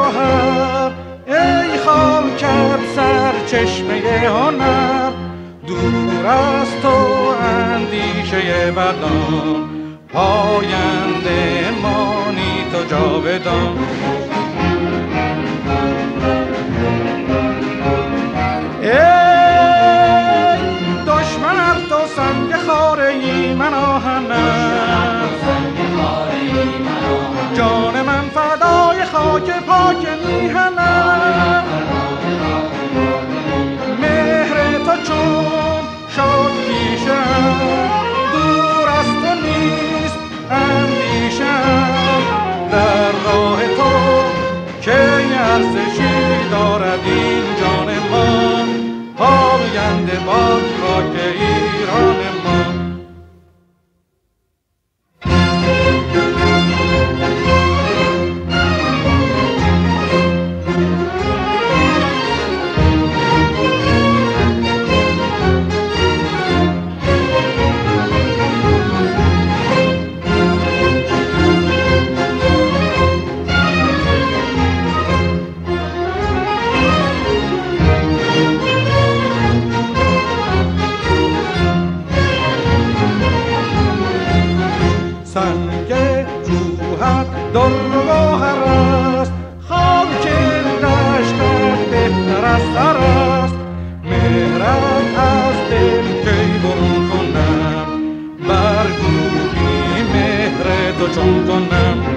گوهر، ای خاکت سرچشمه هنر. دور از تو اندیشه بدان، پاینده مانی تو جاودان. ای دشمن ار تو سنگ خاره ای من آهنم، جان من فدای خاک پاک میهنم. مهر تو چون شد پیشم، دور از تو نیست اندیشم. در راه تو که ارزشی دارد این جان من، پاینده باد خاک ایران من. سنگ جوهر در گوهر است، خاک دشتت بهتر از سر است. مهرت از دل کی برون کنم، برگو بی مهر تو چون کنم.